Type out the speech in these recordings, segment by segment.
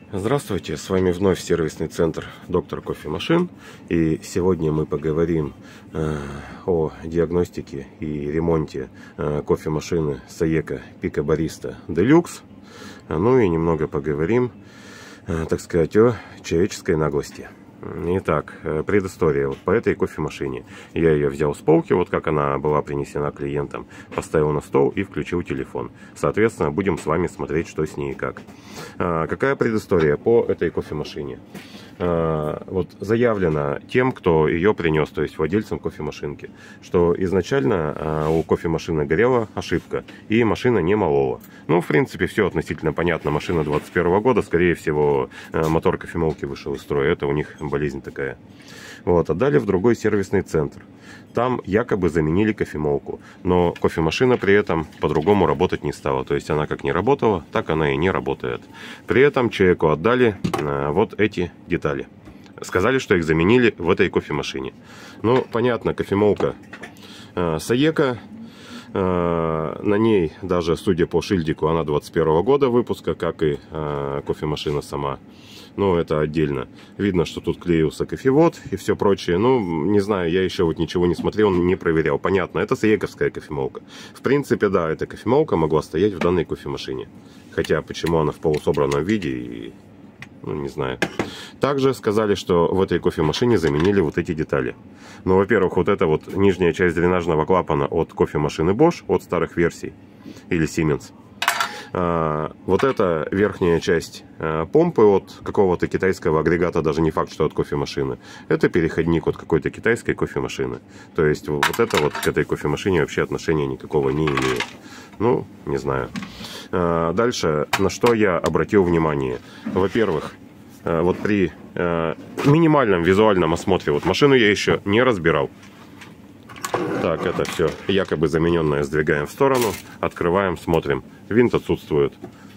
Здравствуйте, с вами вновь сервисный центр Доктор Кофемашин, и сегодня мы поговорим о диагностике и ремонте кофемашины Saeco Pico Barista Deluxe, ну и немного поговорим, так сказать, о человеческой наглости. Итак, предыстория вот по этой кофемашине. Я ее взял с полки, вот как она была принесена клиентам, поставил на стол и включил телефон. Соответственно, будем с вами смотреть, что с ней и как. Какая предыстория по этой кофемашине? Вот заявлено тем, кто ее принес, то есть владельцам кофемашинки, что изначально у кофемашины горела ошибка и машина не молола. Ну, в принципе, все относительно понятно. Машина 21 года, скорее всего, мотор кофемолки вышел из строя. Это у них болезнь такая. Вот, отдали в другой сервисный центр. Там якобы заменили кофемолку, но кофемашина при этом по-другому работать не стала. То есть она как не работала, так она и не работает. При этом человеку отдали вот эти детали. Сказали, что их заменили в этой кофемашине. Ну, понятно, кофемолка Saeco. На ней, даже судя по шильдику, она 21 года выпуска, как и кофемашина сама. Но это отдельно. Видно, что тут клеился кофевод и все прочее. Ну, не знаю, я еще вот ничего не смотрел, не проверял. Понятно, это saeco-вская кофемолка. В принципе, да, эта кофемолка могла стоять в данной кофемашине. Хотя, почему она в полусобранном виде, ну, не знаю. Также сказали, что в этой кофемашине заменили вот эти детали. Ну, во-первых, вот эта вот нижняя часть дренажного клапана от кофемашины Bosch, от старых версий, или Siemens. Вот эта верхняя часть помпы от какого-то китайского агрегата, даже не факт, что от кофемашины, это переходник от какой-то китайской кофемашины. То есть вот это вот к этой кофемашине вообще отношения никакого не имеет. Ну, не знаю. Дальше, на что я обратил внимание. Во-первых, вот при минимальном визуальном осмотре, вот машину я еще не разбирал. Так, это все якобы замененное сдвигаем в сторону, открываем, смотрим. Винт отсутствует.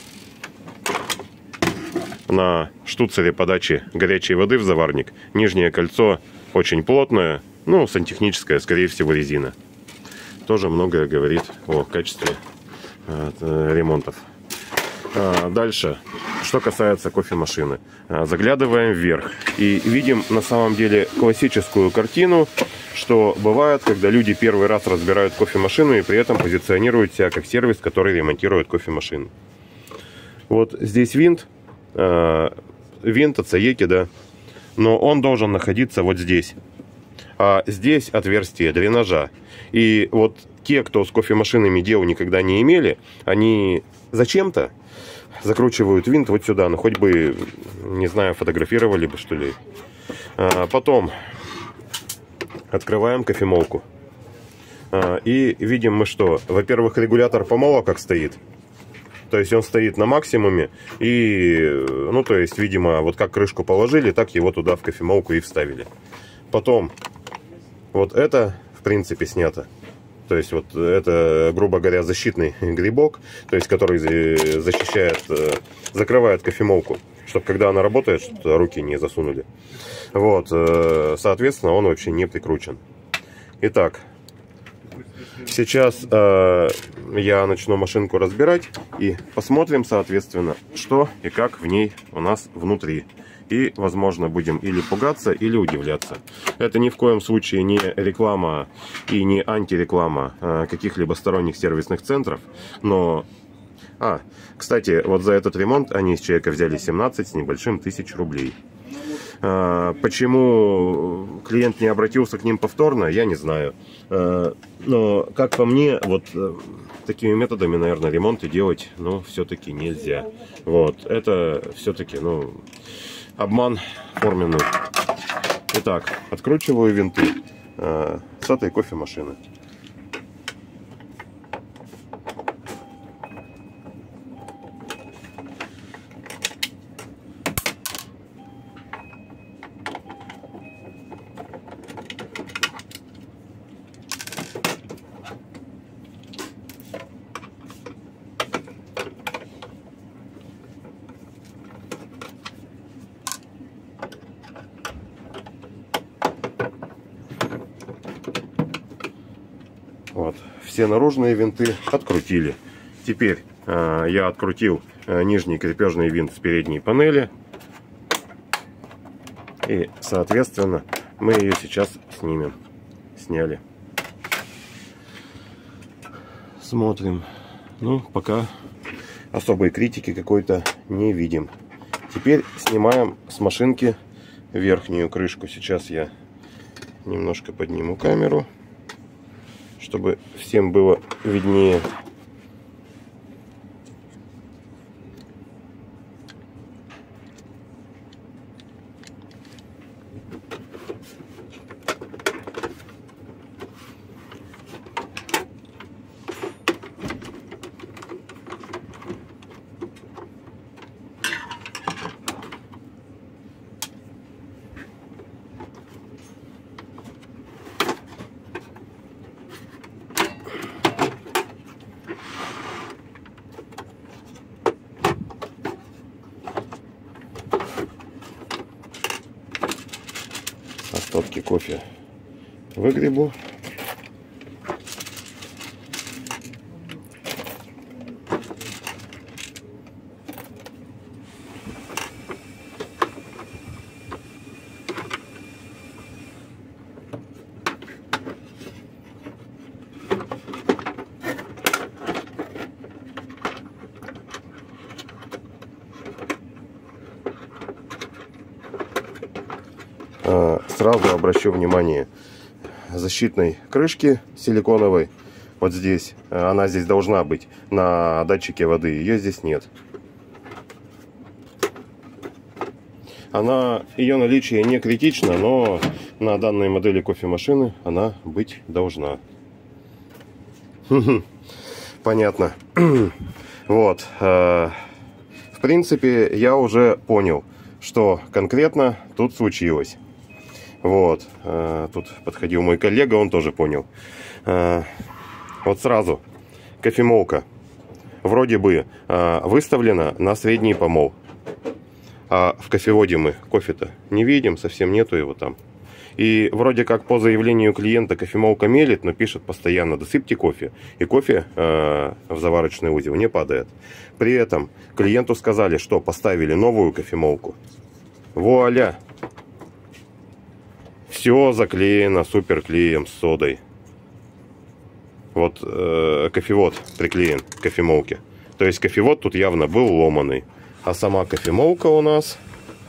На штуцере подачи горячей воды в заварник нижнее кольцо очень плотное, ну, сантехническое, скорее всего, резина. Тоже многое говорит о качестве ремонтов. Дальше, что касается кофемашины. Заглядываем вверх и видим на самом деле классическую картину, что бывает, когда люди первый раз разбирают кофемашину и при этом позиционируют себя как сервис, который ремонтирует кофемашины. Вот здесь винт от Saeco, да, но он должен находиться вот здесь. А здесь отверстие дренажа. И вот те, кто с кофемашинами дел никогда не имели, они зачем-то закручивают винт вот сюда. Ну, хоть бы, не знаю, фотографировали бы, что ли. Потом открываем кофемолку. И видим мы что? Во-первых, регулятор помола как стоит. То есть он стоит на максимуме. И, ну, то есть, видимо, вот как крышку положили, так его туда в кофемолку и вставили. Потом, вот это, в принципе, снято. То есть вот это, грубо говоря, защитный грибок, то есть который защищает, закрывает кофемолку, чтобы когда она работает, чтобы руки не засунули. Вот, соответственно, он вообще не прикручен. Итак, сейчас я начну машинку разбирать и посмотрим, соответственно, что и как в ней у нас внутри. И, возможно, будем или пугаться, или удивляться. Это ни в коем случае не реклама и не антиреклама каких-либо сторонних сервисных центров. Но, кстати, вот за этот ремонт они с человека взяли 17 с небольшим тысяч рублей. Почему клиент не обратился к ним повторно, я не знаю. Но, как по мне, вот такими методами, наверное, ремонты делать, ну, все-таки нельзя. Вот, это все-таки, ну, обман форменный. Итак, откручиваю винты с этой кофемашины. Вот, все наружные винты открутили. Теперь я открутил нижний крепежный винт с передней панели. И, соответственно, мы ее сейчас снимем. Сняли. Смотрим. Ну, пока особой критики какой-то не видим. Теперь снимаем с машинки верхнюю крышку. Сейчас я немножко подниму камеру, чтобы всем было виднее. Остатки кофе выгребу. Сразу обращу внимание, защитной крышки силиконовой вот здесь, она здесь должна быть на датчике воды, ее здесь нет. Ее наличие не критично, но на данной модели кофемашины она быть должна. Понятно. Вот. В принципе, я уже понял, что конкретно тут случилось. Вот, тут подходил мой коллега, он тоже понял. Вот сразу, кофемолка вроде бы выставлена на средний помол. А в кофеводе мы кофе-то не видим, совсем нету его там. И вроде как по заявлению клиента кофемолка мелит, но пишет постоянно: досыпьте кофе. И кофе в заварочный узел не падает. При этом клиенту сказали, что поставили новую кофемолку. Вуаля! Все заклеено суперклеем с содой. Вот кофевод приклеен к кофемолке. То есть кофевод тут явно был ломаный. А сама кофемолка у нас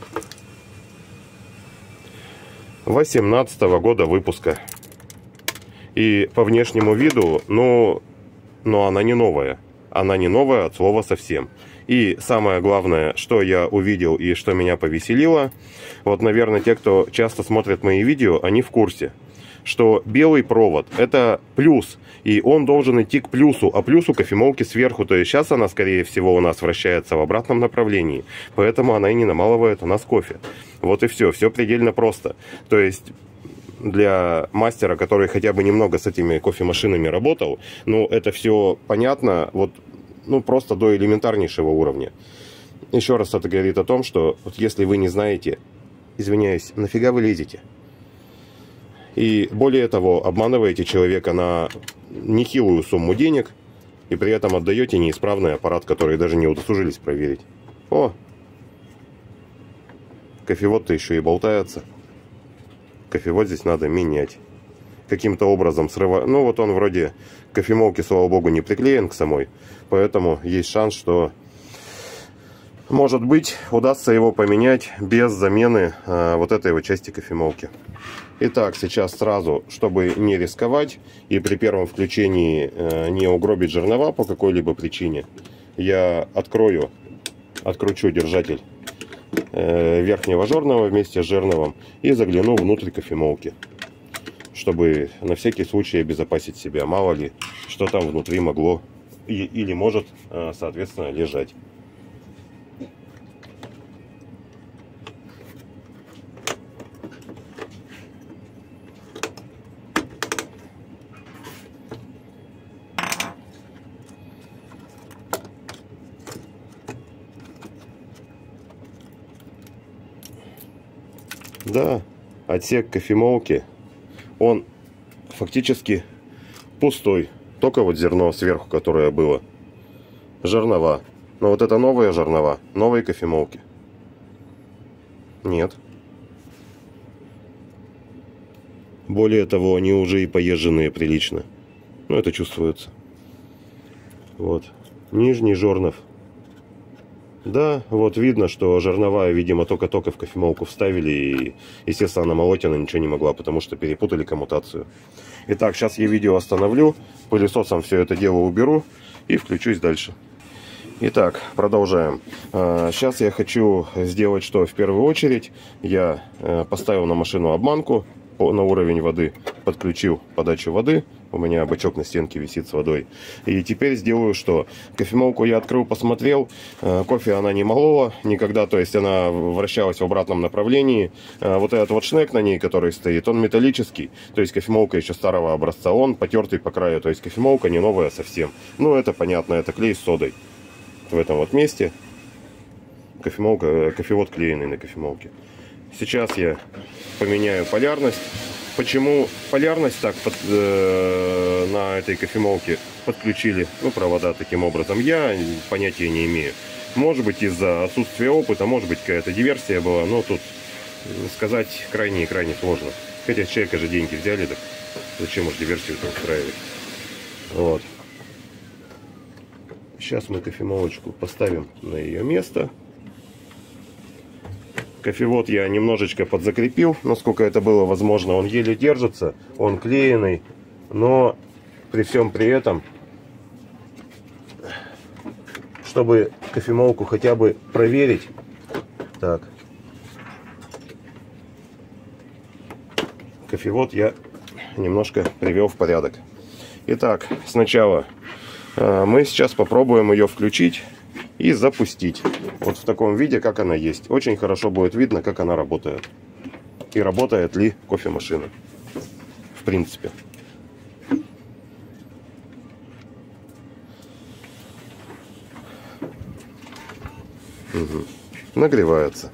18-го года выпуска. И по внешнему виду, но она не новая. Она не новая от слова совсем. И самое главное, что я увидел и что меня повеселило, вот, наверное, те, кто часто смотрит мои видео, они в курсе, что белый провод – это плюс, и он должен идти к плюсу, а плюс у кофемолки сверху. То есть сейчас она, скорее всего, у нас вращается в обратном направлении, поэтому она и не намалывает у нас кофе. Вот и все, все предельно просто. То есть для мастера, который хотя бы немного с этими кофемашинами работал, ну, это все понятно, вот, ну, просто до элементарнейшего уровня. Еще раз это говорит о том, что вот если вы не знаете, извиняюсь, нафига вы лезете? И более того, обманываете человека на нехилую сумму денег и при этом отдаете неисправный аппарат, который даже не удосужились проверить. О! Кофевод-то еще и болтается. Кофевод здесь надо менять. Каким-то образом срывать. Ну вот он вроде кофемолки, слава богу, не приклеен к самой. Поэтому есть шанс, что, может быть, удастся его поменять без замены вот этой вот части кофемолки. Итак, сейчас сразу, чтобы не рисковать и при первом включении не угробить жернова по какой-либо причине, я откручу держатель верхнего жернова вместе с жерновом и загляну внутрь кофемолки, чтобы на всякий случай обезопасить себя. Мало ли, что там внутри могло или может, соответственно, лежать. Да, отсек кофемолки, он фактически пустой. Только вот зерно сверху, которое было. жернова. Но вот это новые жернова, новые кофемолки. Нет. Более того, они уже и поезженные прилично. Ну, это чувствуется. Вот. Нижний жернов. Да, вот видно, что жерновая, видимо, только-только в кофемолку вставили. И, естественно, она молоть она ничего не могла, потому что перепутали коммутацию. Итак, сейчас я видео остановлю. Пылесосом все это дело уберу. И включусь дальше. Итак, продолжаем. Сейчас я хочу сделать, что в первую очередь я поставил на машину обманку на уровень воды, подключил подачу воды. У меня бачок на стенке висит с водой. И теперь сделаю что? Кофемолку я открыл, посмотрел. Кофе она не молола никогда, то есть она вращалась в обратном направлении. Вот этот вот шнек на ней, который стоит, он металлический. То есть кофемолка еще старого образца. Он потертый по краю, то есть кофемолка не новая совсем. Ну, это понятно, это клей с содой. В этом вот месте кофевод клееный на кофемолке. Сейчас я поменяю полярность. Почему полярность так на этой кофемолке подключили, ну, провода таким образом, я понятия не имею. Может быть, из-за отсутствия опыта, может быть, какая-то диверсия была, но тут сказать крайне и крайне сложно. Хотя с человека же деньги взяли, так зачем уж диверсию-то устраивать. Вот. Сейчас мы кофемолочку поставим на ее место. Кофевод я немножечко подзакрепил, насколько это было возможно. Он еле держится, он клееный, но при всем при этом, чтобы кофемолку хотя бы проверить, так, кофевод я немножко привел в порядок. Итак, сначала мы сейчас попробуем ее включить и запустить. Вот в таком виде, как она есть. Очень хорошо будет видно, как она работает. И работает ли кофемашина. В принципе. Угу. Нагревается.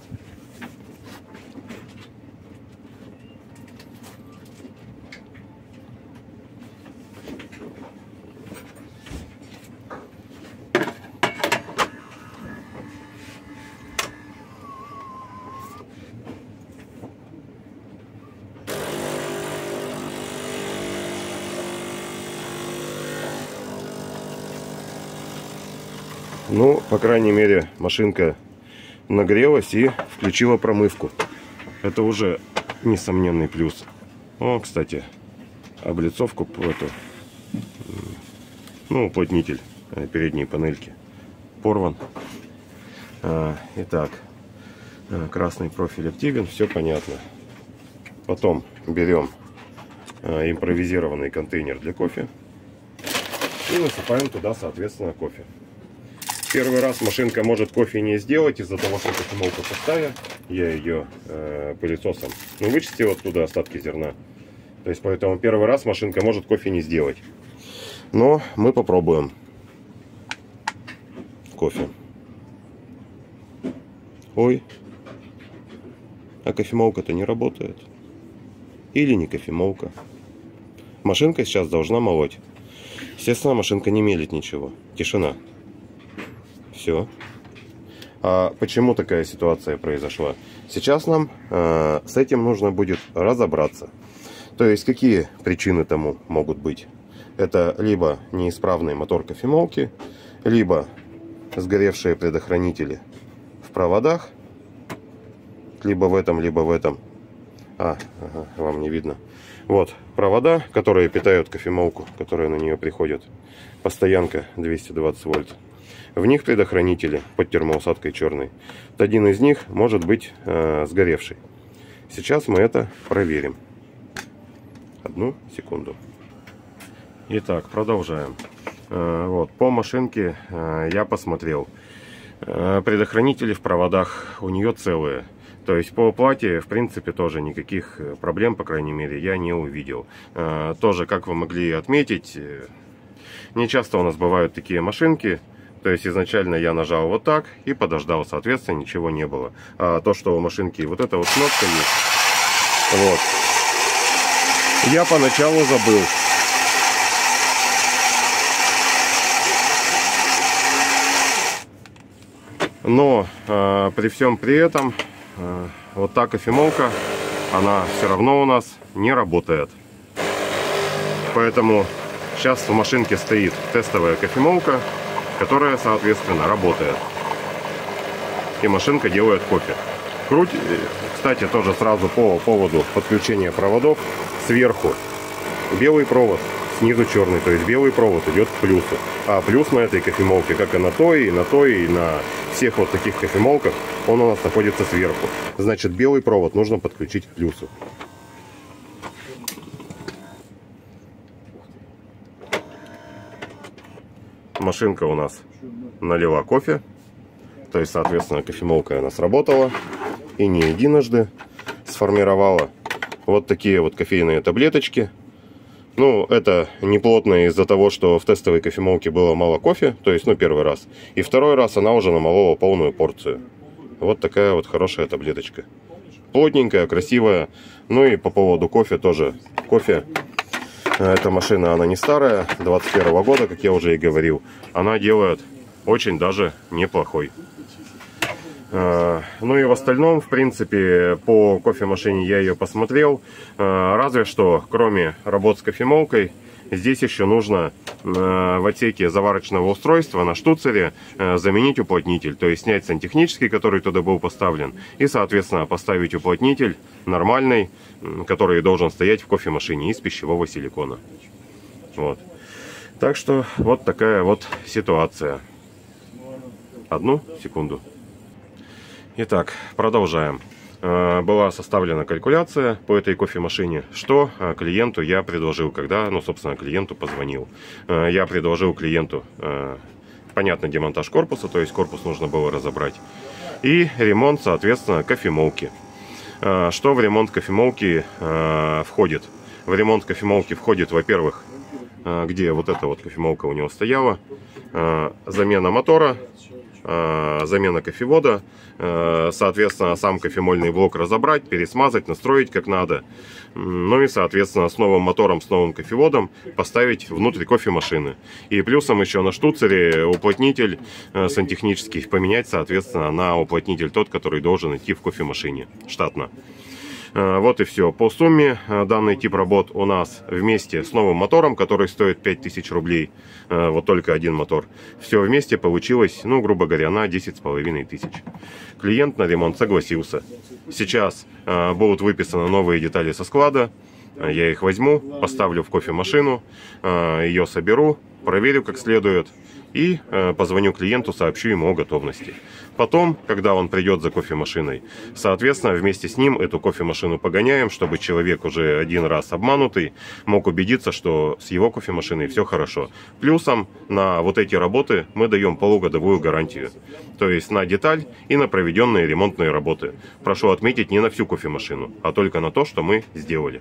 Ну, по крайней мере, машинка нагрелась и включила промывку. Это уже несомненный плюс. О, кстати, облицовку эту, ну, уплотнитель передней панельки порван. Итак, красный профиль активен, все понятно. Потом берем импровизированный контейнер для кофе и насыпаем туда, соответственно, кофе. Первый раз машинка может кофе не сделать из-за того, что кофемолку поставя. Я ее пылесосом вычистил оттуда остатки зерна. То есть поэтому первый раз машинка может кофе не сделать. Но мы попробуем кофе. Ой, а кофемолка-то не работает. Или не кофемолка. Машинка сейчас должна молоть. Естественно, машинка не мелит ничего. Тишина. Все. А почему такая ситуация произошла? Сейчас нам с этим нужно будет разобраться. То есть, какие причины тому могут быть? Это либо неисправный мотор кофемолки, либо сгоревшие предохранители в проводах, либо в этом, либо в этом. Ага, вам не видно. Вот провода, которые питают кофемолку, которые на нее приходят. Постоянка 220 вольт. В них предохранители под термоусадкой черной. Вот один из них может быть сгоревший. Сейчас мы это проверим. Одну секунду. Итак, продолжаем. Вот, по машинке я посмотрел. Предохранители в проводах у нее целые. То есть по плате, в принципе, тоже никаких проблем, по крайней мере, я не увидел. Тоже, как вы могли отметить, не часто у нас бывают такие машинки. То есть изначально я нажал вот так и подождал, соответственно, ничего не было. А то, что у машинки вот эта вот кнопка есть, вот, я поначалу забыл. Но при всем при этом вот та кофемолка, она все равно у нас не работает. Поэтому сейчас в машинке стоит тестовая кофемолка, которая, соответственно, работает. И машинка делает кофе. Кстати, тоже сразу по поводу подключения проводов. Сверху белый провод, снизу черный. То есть белый провод идет к плюсу. А плюс на этой кофемолке, как и на той, и на всех вот таких кофемолках, он у нас находится сверху. Значит, белый провод нужно подключить к плюсу. Машинка у нас налила кофе. То есть, соответственно, кофемолка у нас работала. И не единожды сформировала вот такие вот кофейные таблеточки. Ну, это не плотно из-за того, что в тестовой кофемолке было мало кофе. То есть, ну, первый раз. И второй раз она уже намолола полную порцию. Вот такая вот хорошая таблеточка. Плотненькая, красивая. Ну и по поводу кофе тоже. Кофе. Эта машина, она не старая. 21 года, как я уже и говорил. Она делает очень даже неплохой. Ну и в остальном, в принципе, по кофемашине я ее посмотрел. Разве что, кроме работ с кофемолкой, здесь еще нужно в отсеке заварочного устройства на штуцере заменить уплотнитель. То есть снять сантехнический, который туда был поставлен, и, соответственно, поставить уплотнитель нормальный, который должен стоять в кофемашине из пищевого силикона. Вот. Так что вот такая вот ситуация. Одну секунду. Итак, продолжаем. Была составлена калькуляция по этой кофемашине, что клиенту я предложил, когда, ну, собственно, клиенту позвонил. Я предложил клиенту, понятно, демонтаж корпуса, то есть корпус нужно было разобрать, и ремонт, соответственно, кофемолки. Что в ремонт кофемолки входит? В ремонт кофемолки входит, во-первых, где вот эта вот кофемолка у него стояла, замена мотора, замена кофевода, соответственно, сам кофемольный блок разобрать, пересмазать, настроить как надо. Ну и, соответственно, с новым мотором, с новым кофеводом поставить внутрь кофемашины. И плюсом еще на штуцере уплотнитель сантехнический поменять, соответственно, на уплотнитель тот, который должен идти в кофемашине штатно. Вот и все. По сумме данный тип работ у нас вместе с новым мотором, который стоит 5000 рублей, вот только один мотор, все вместе получилось, ну, грубо говоря, на 10 500. Клиент на ремонт согласился. Сейчас будут выписаны новые детали со склада. Я их возьму, поставлю в кофемашину, ее соберу, проверю как следует и позвоню клиенту, сообщу ему о готовности. Потом, когда он придет за кофемашиной, соответственно, вместе с ним эту кофемашину погоняем, чтобы человек, уже один раз обманутый, мог убедиться, что с его кофемашиной все хорошо. Плюсом на вот эти работы мы даем полугодовую гарантию. То есть на деталь и на проведенные ремонтные работы. Прошу отметить, не на всю кофемашину, а только на то, что мы сделали.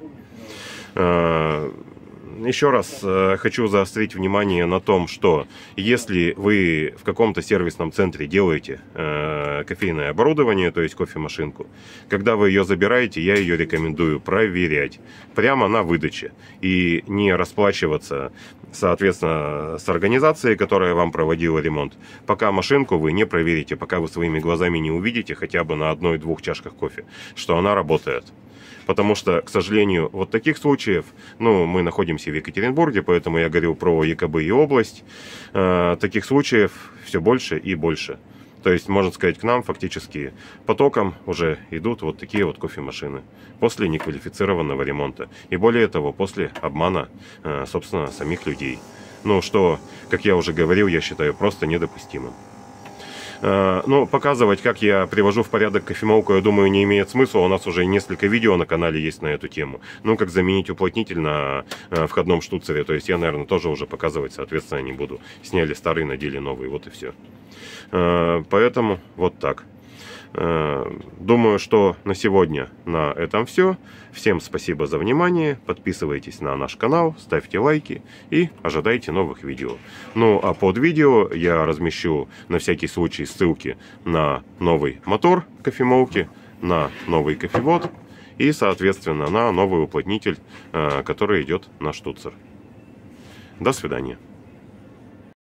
Еще раз хочу заострить внимание на том, что если вы в каком-то сервисном центре делаете кофейное оборудование, то есть кофемашинку, когда вы ее забираете, я ее рекомендую проверять прямо на выдаче и не расплачиваться, соответственно, с организацией, которая вам проводила ремонт, пока машинку вы не проверите, пока вы своими глазами не увидите хотя бы на 1-2 чашках кофе, что она работает. Потому что, к сожалению, вот таких случаев, ну, мы находимся в Екатеринбурге, поэтому я говорил про ЕКБ и область, таких случаев все больше и больше. То есть, можно сказать, к нам фактически потоком уже идут вот такие вот кофемашины после неквалифицированного ремонта. И более того, после обмана, собственно, самих людей. Ну, что, как я уже говорил, я считаю просто недопустимым. Ну, показывать, как я привожу в порядок кофемолку, я думаю, не имеет смысла. У нас уже несколько видео на канале есть на эту тему. Ну, как заменить уплотнитель на входном штуцере. То есть я, наверное, тоже уже показывать, соответственно, не буду. Сняли старый, надели новый, вот и все. Поэтому вот так. Думаю, что на сегодня на этом все. Всем спасибо за внимание. Подписывайтесь на наш канал, ставьте лайки и ожидайте новых видео. Ну а под видео я размещу на всякий случай ссылки на новый мотор кофемолки, на новый кофевод и, соответственно, на новый уплотнитель, который идет на штуцер. До свидания.